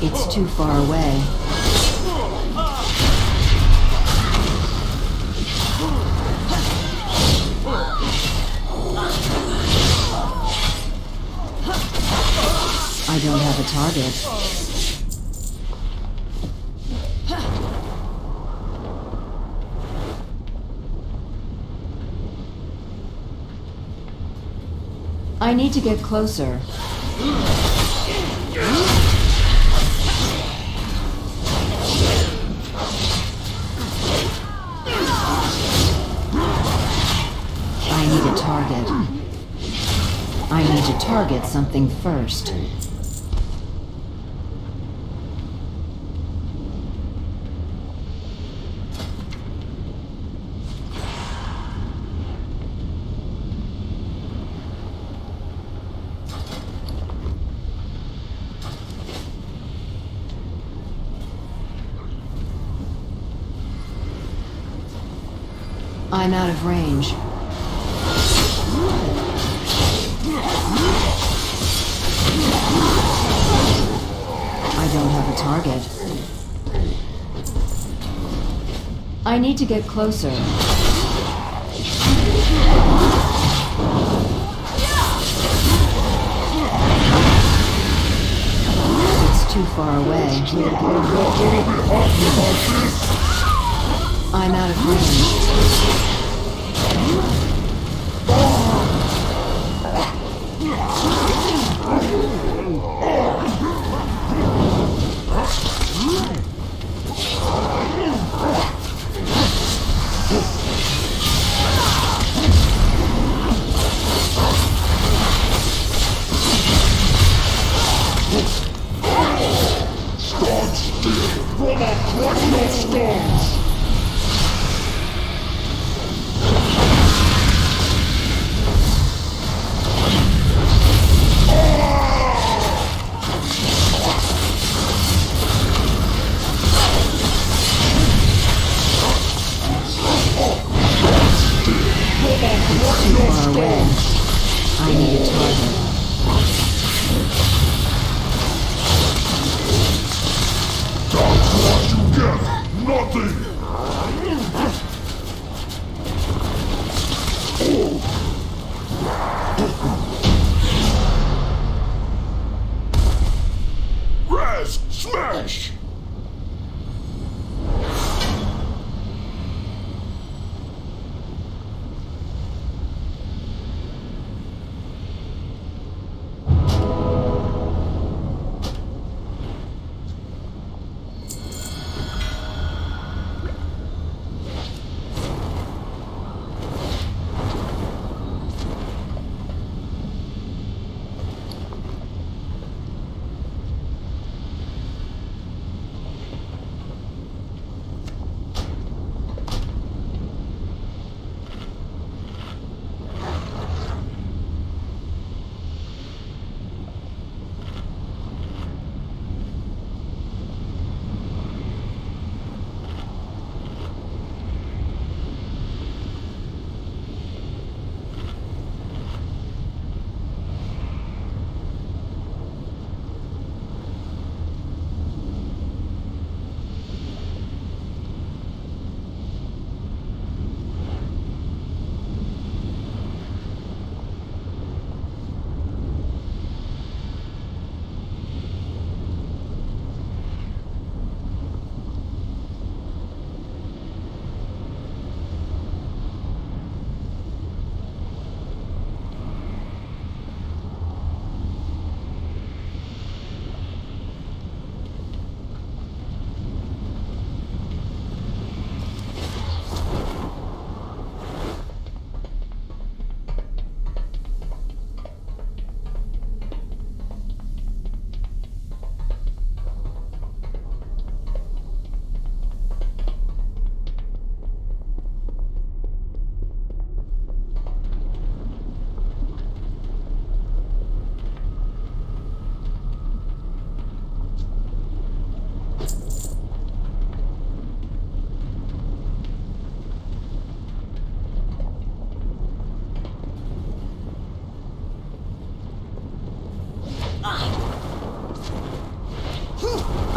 It's too far away. I don't have a target. I need to get closer. I need a target. I need to target something first. I'm out of range. I don't have a target. I need to get closer. It's too far away. I'm out of range.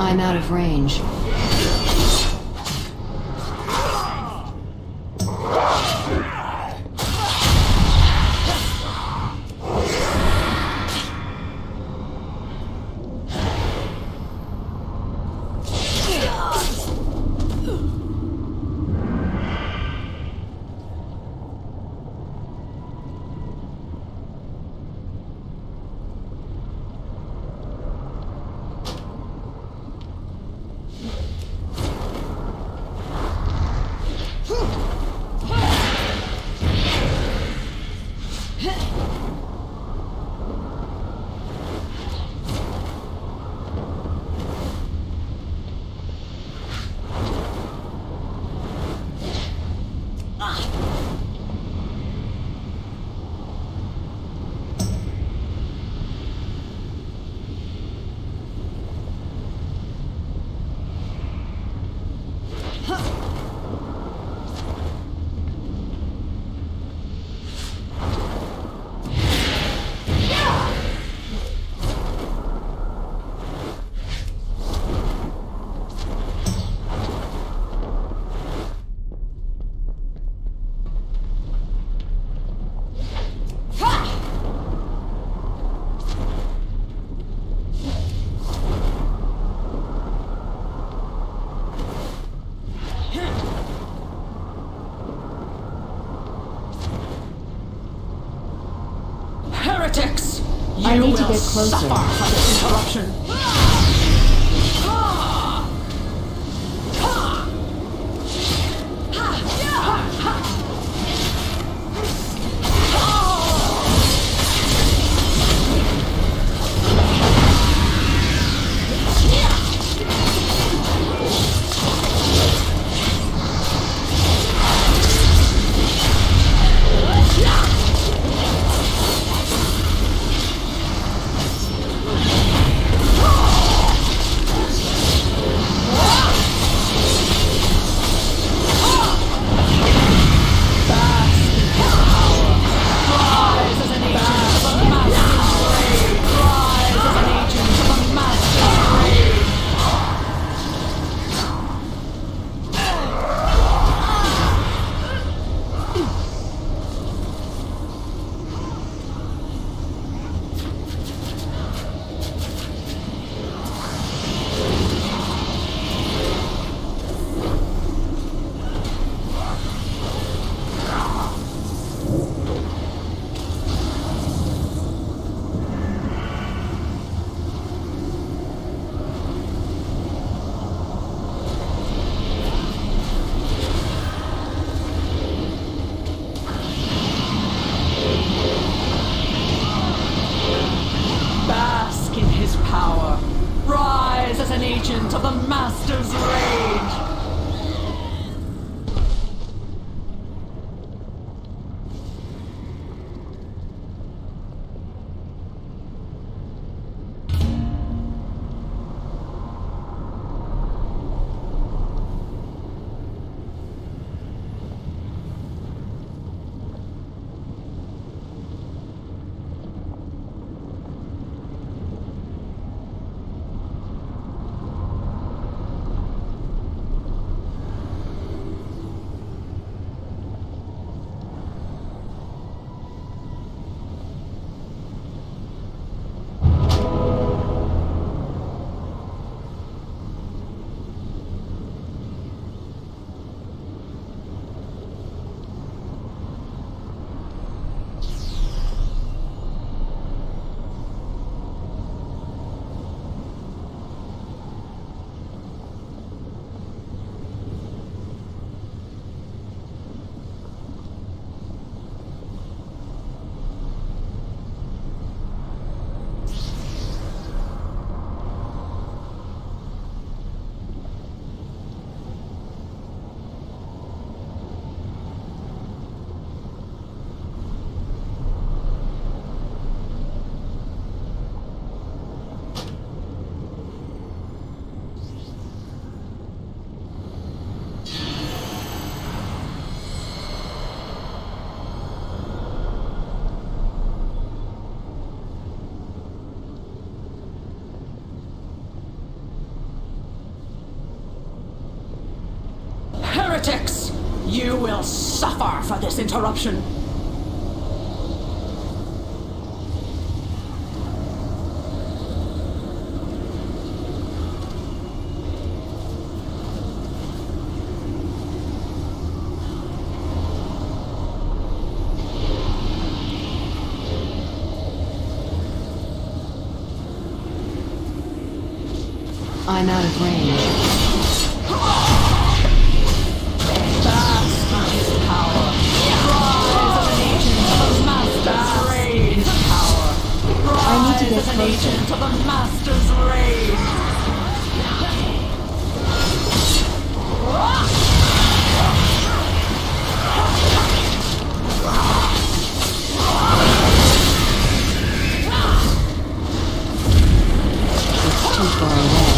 I'm out of range. Heretics! I You need to will get closer. suffer for this interruption. heretics! You will suffer for this interruption. I'm out of range. I need to get closer. To the Master's rage! It's too far away.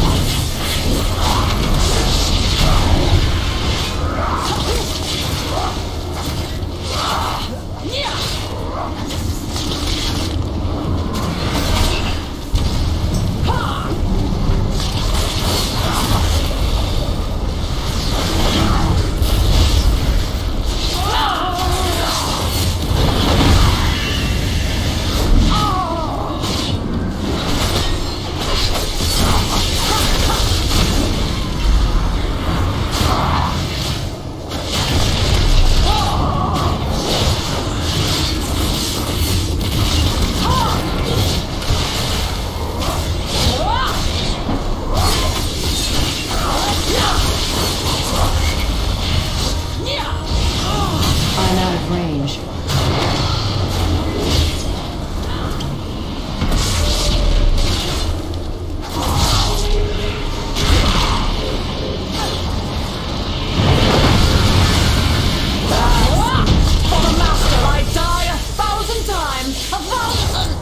I'm out of range. For the Master, I die 1,000 times! 1,000!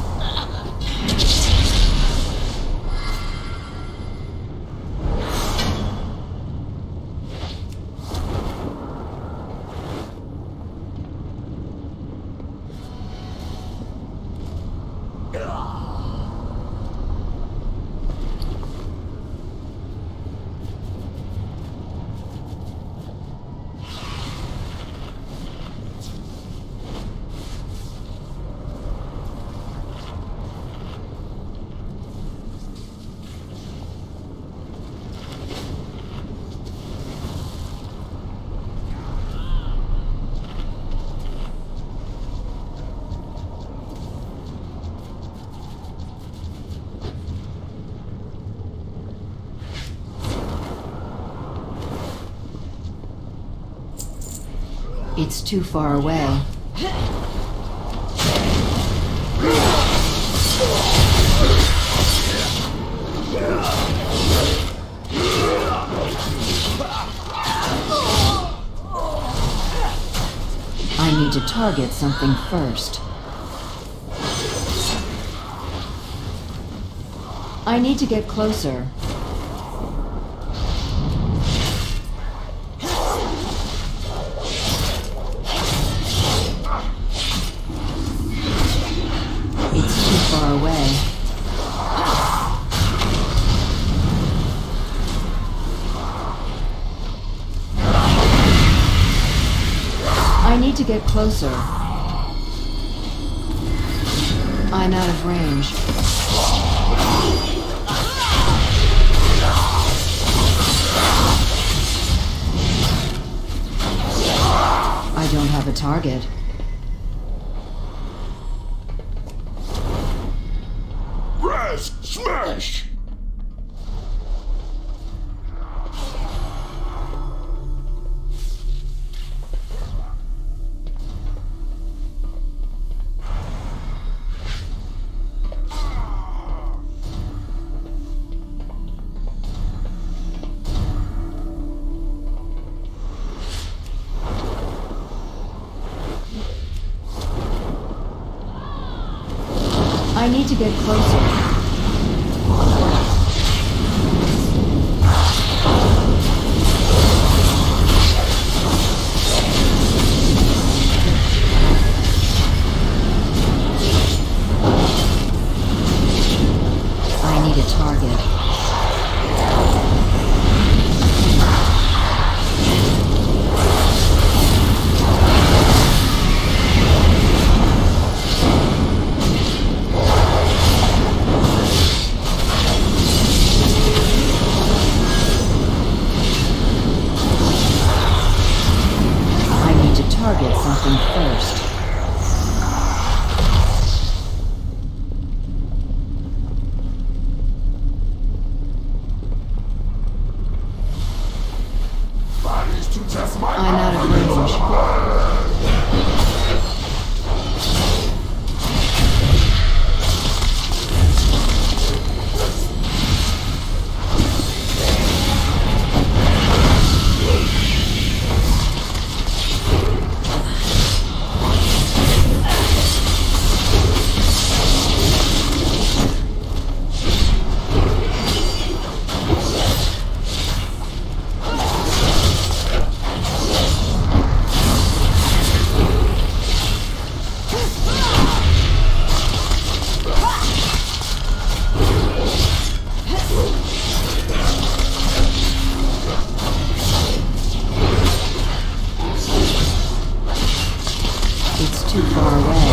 It's too far away. I need to target something first. I need to get closer. It's too far away. I need to get closer. I'm out of range. I don't have a target. Raz, smash! I need to get closer. I need a target. It's too far away.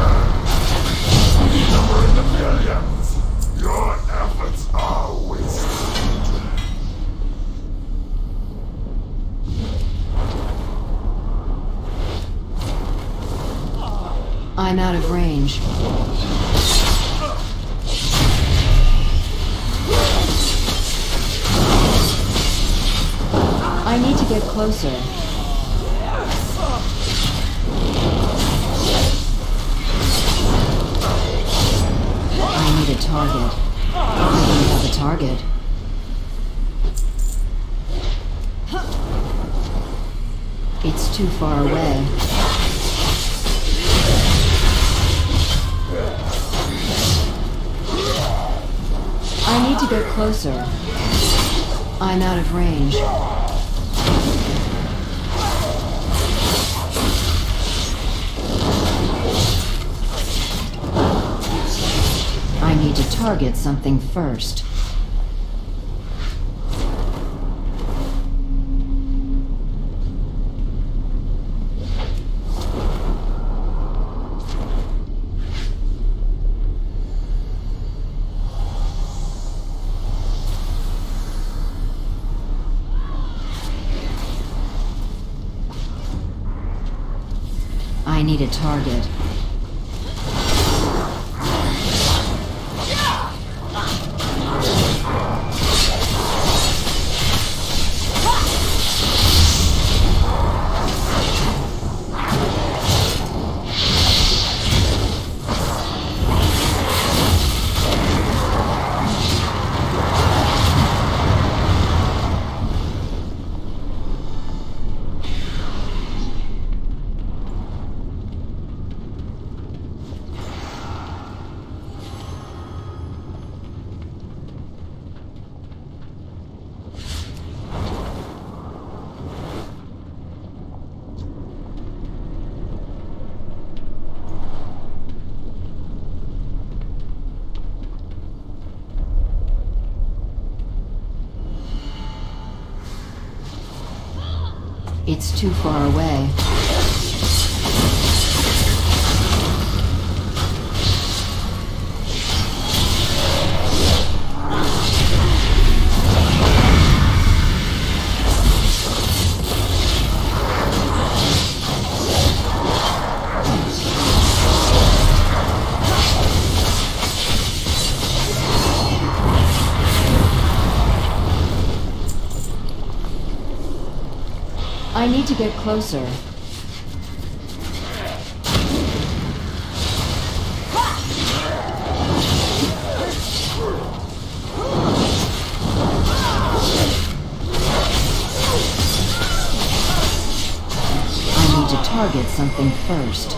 Number in the millions. Your efforts are wasted. I'm out of range. I need to get closer. I need a target. I don't have a target. It's too far away. I need to get closer. I'm out of range. I need to target something first. I need a target. It's too far away. I need to get closer. I need to target something first.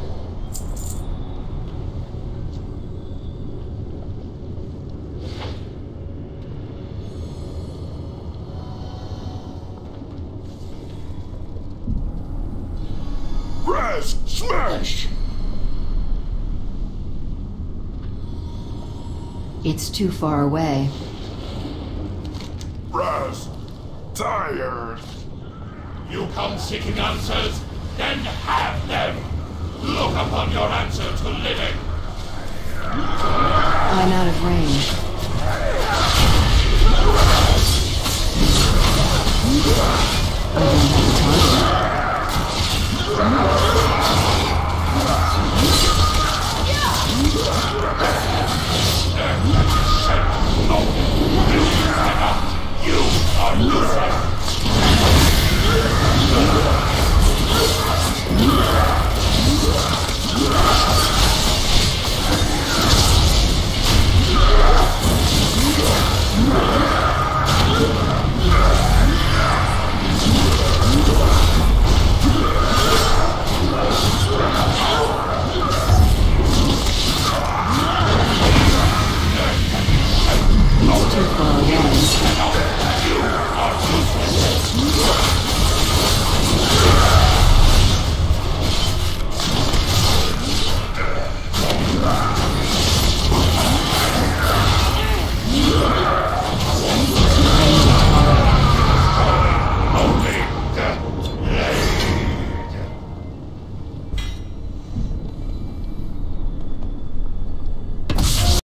Smash! It's too far away. Raz, tired. You come seeking answers, then have them. Look upon your answer to living. I'm out of range. I don't have a target.